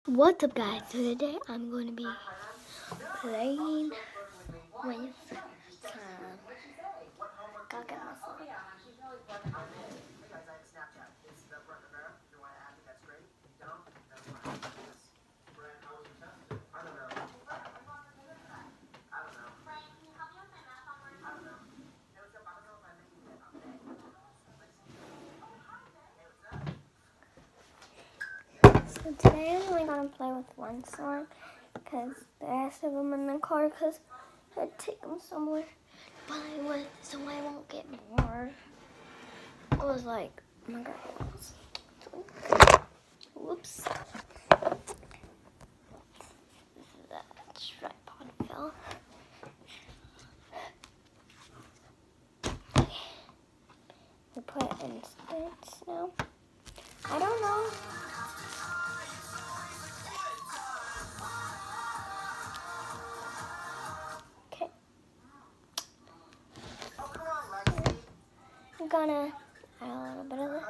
What's up, guys? So today I'm going to be playing with some Gaga muscle. So today I'm only going to play with one song because the rest of them in the car because I had to take them somewhere to play with so I won't get bored. I was like, oh my god. Whoops. That tripod fell. We play instance now. I don't know. Okay. I'm gonna add a little bit of this.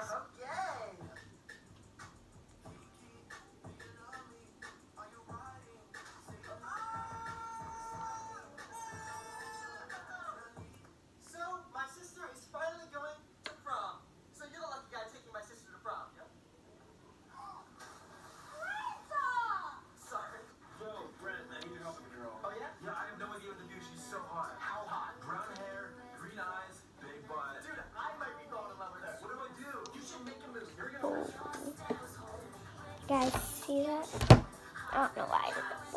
Guys, see that? I don't know why I did that, but.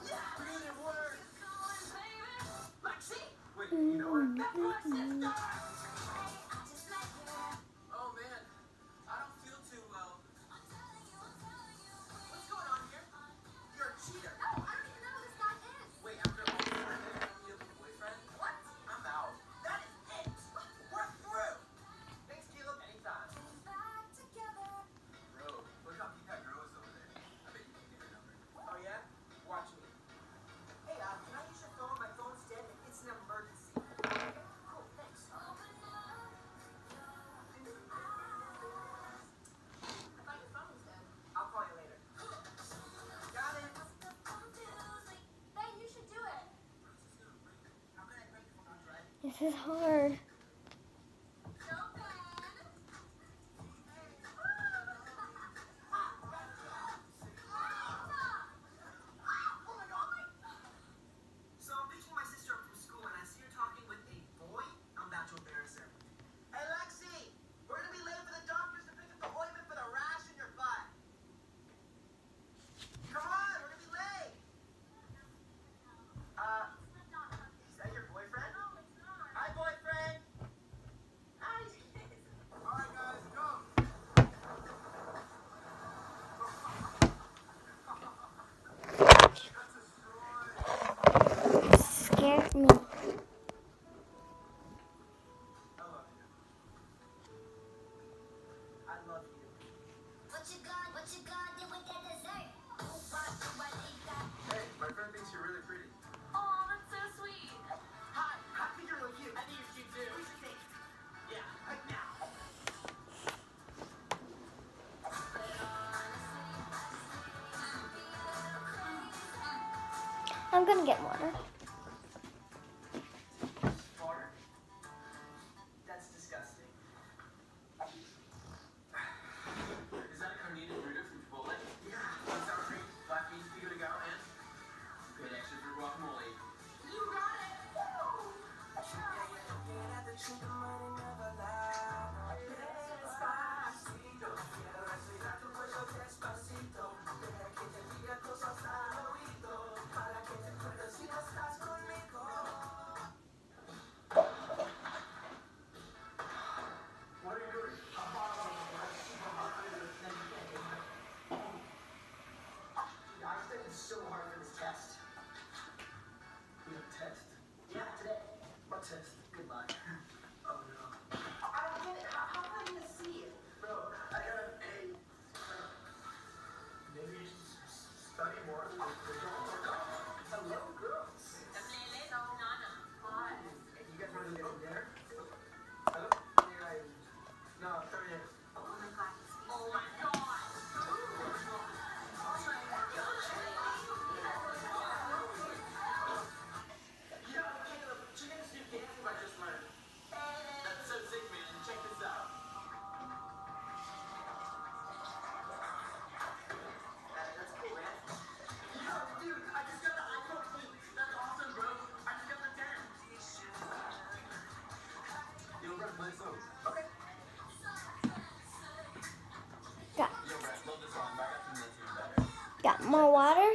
This is hard. Scared me. I'm gonna get water. That's disgusting. Is that a carnita burrito from Chipotle? Yeah. Sour cream, black beans, pico de gallo, and good extra for guacamole. You got it! Woo! So hard for this test. You have a test? Yeah, today. What test? Good luck. Oh no. I don't get it. How am I gonna see it? Bro, I got an A. Maybe you should study more. Hello, girls. And you guys want to get in dinner? Hello? No, 30 minutes. Oh my god. Oh my god. Got more water.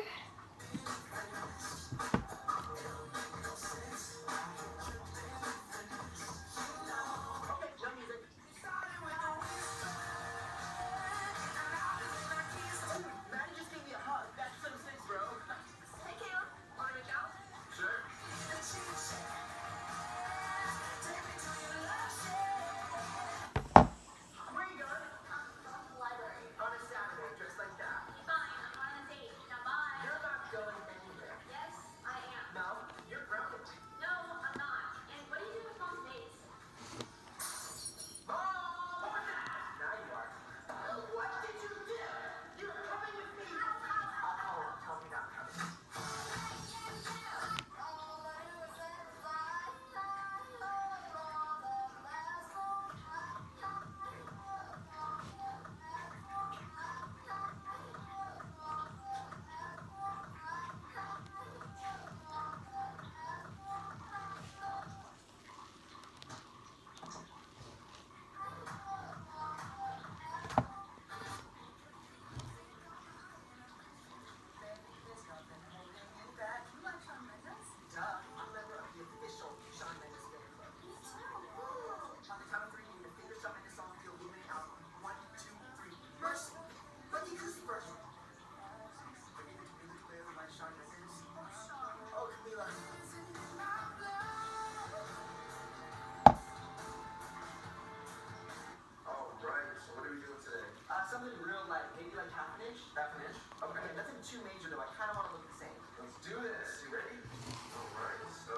Something real light, maybe like half an inch. Half an inch? Okay. Nothing too major though. I kind of want to look the same. Let's do this. You ready? All right. So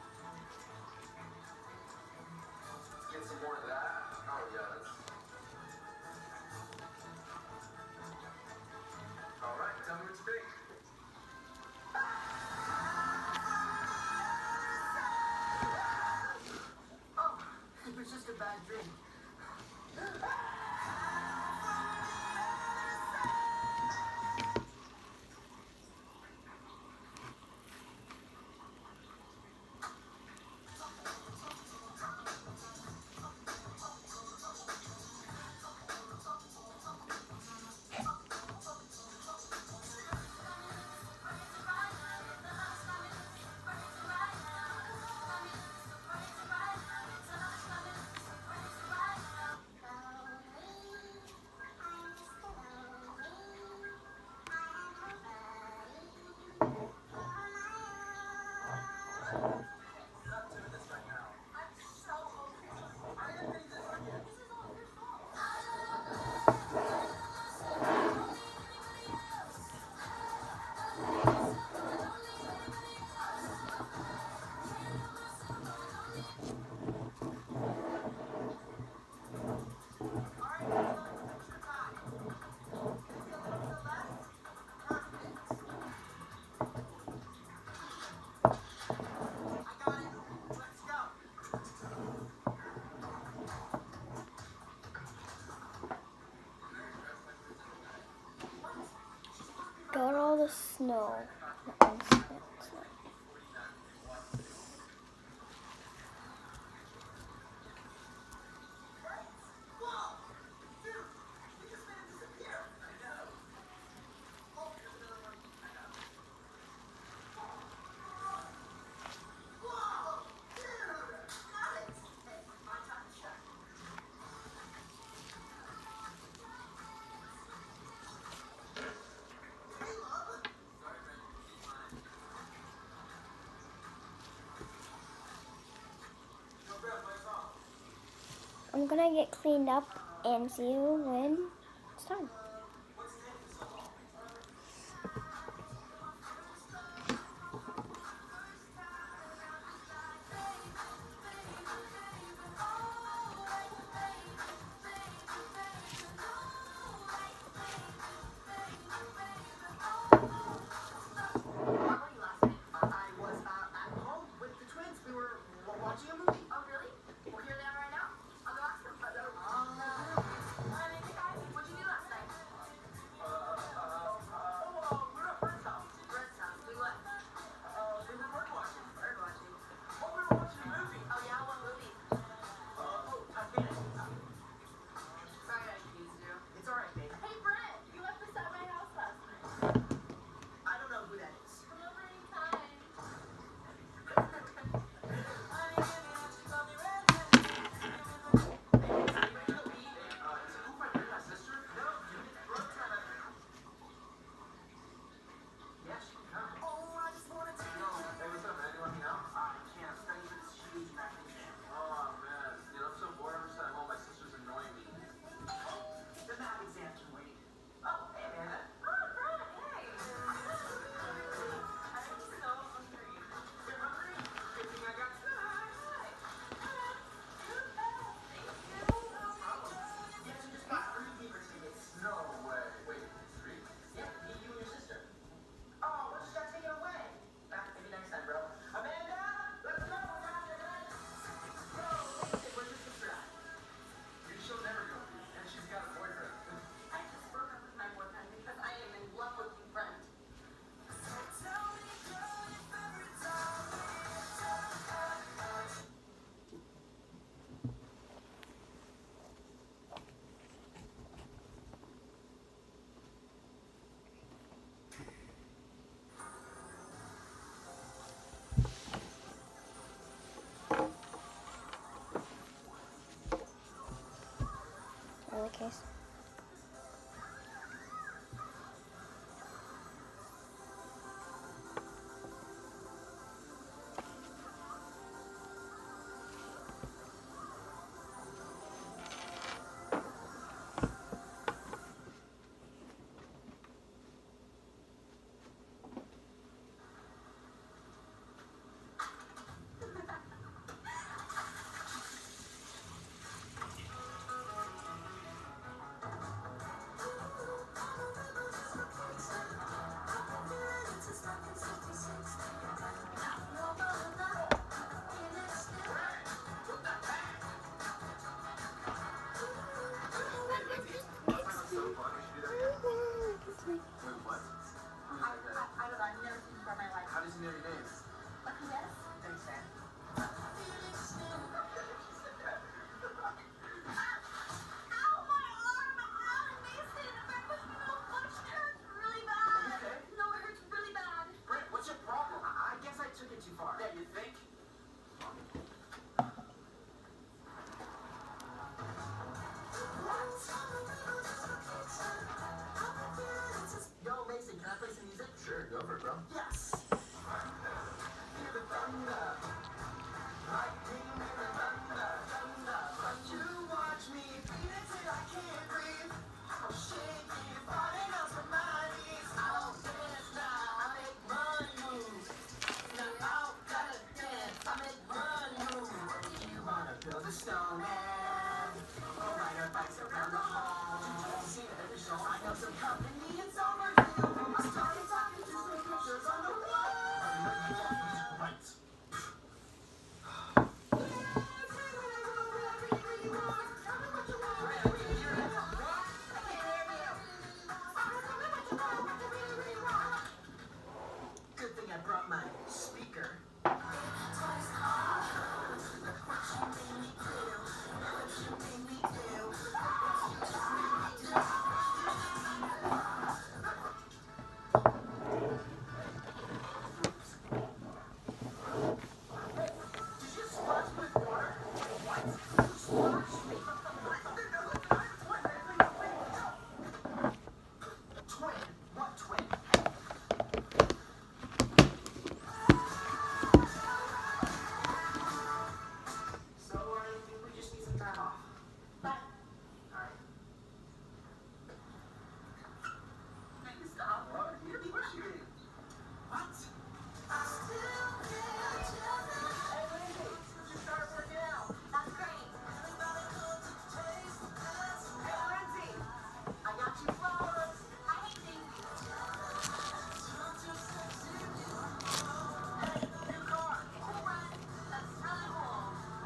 let's get some more of that. Oh yeah, that's. All right. Tell me what you think. Oh, it was just a bad dream. Got all the snow. I'm gonna get cleaned up and see you when it's time. case. How does he know your name? Yes. Thanks, Dad. What's your problem? I guess I took it too far. Yeah, you think? Yo, Mason, can I play some music? Sure, go for it, bro. Yes! Hear the thunder. Lightning and the thunder, thunder. But you watch me beat it till I can't breathe. I'm shaking, falling off of my knees. I don't dance now, I make money moves. Now I don't gotta dance, I make money moves. You wanna build a snowman, or ride our bikes around the hall. You see it every show, I know some company, it's overdue. I started talking to some pictures on the wall. Right. Good thing I brought my speaker. Did you splash me with water? What? You splashed me? Twin? What twin? So, I think we just need some time off. Bye. Alright. Stop. What? You're pushing. What? Hey, Lindsay, you started working out. That's great. Hey, Lindsay, I got you flowers. I hate things. Hey, new car. Cool run. That's really cool.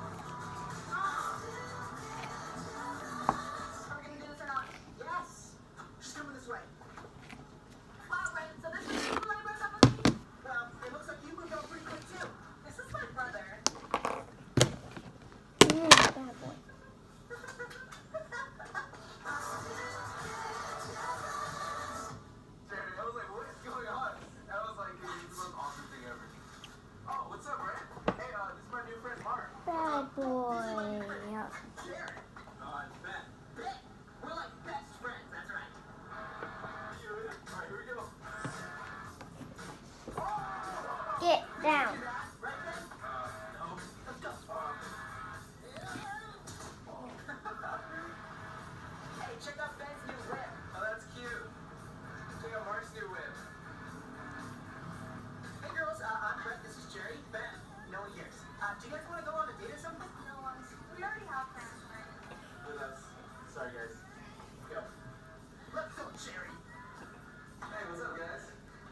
Are we gonna do this or not? Yes. She's coming this way. Wow, Brent, so this is people that broke up with me? Well, it looks like you moved out pretty quick too. This is my brother. Bad boy. Jerry, I was like, what is going on? That was like the most awesome thing ever. Oh, what's up, Brent? Hey, this is my new friend, Mark. Bad boy. Jerry. It's Ben. Ben? We're like best friends, that's right. Alright, here we go. Get down. Right, Ben? No. Let's go. Hey, check out Ben's new whip. Oh, that's cute. Check out Mark's new whip. Hey, girls, I'm Brett. This is Jerry. Ben. No one cares. Do you guys want to go on a date or something? No, we already have plans. Sorry, guys. Go. Let's go, Jerry. Hey, what's up, guys?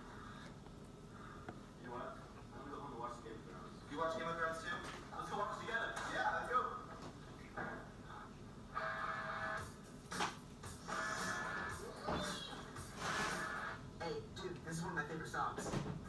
You know what? I'm gonna go home and watch Game of Thrones. You watch Game of Thrones too? Let's go watch it together. Yeah, let's go. Hey, dude, this is one of my favorite songs.